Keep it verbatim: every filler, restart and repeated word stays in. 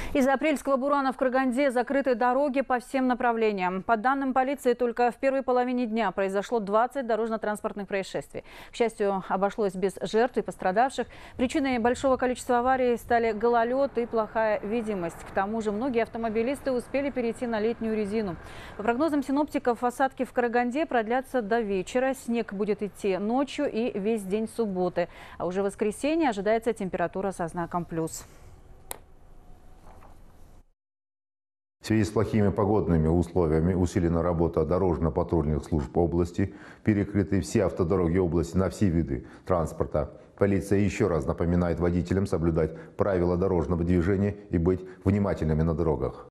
Из-за апрельского бурана в Караганде закрыты дороги по всем направлениям. По данным полиции, только в первой половине дня произошло двадцать дорожно-транспортных происшествий. К счастью, обошлось без жертв и пострадавших. Причиной большого количества аварий стали гололед и плохая видимость. К тому же многие автомобилисты успели перейти на летнюю резину. По прогнозам синоптиков, осадки в Караганде продлятся до вечера. Снег будет идти ночью и весь день субботы. А уже в воскресенье ожидается температура со знаком плюс. В связи с плохими погодными условиями усилена работа дорожно-патрульных служб области, перекрыты все автодороги области на все виды транспорта. Полиция еще раз напоминает водителям соблюдать правила дорожного движения и быть внимательными на дорогах.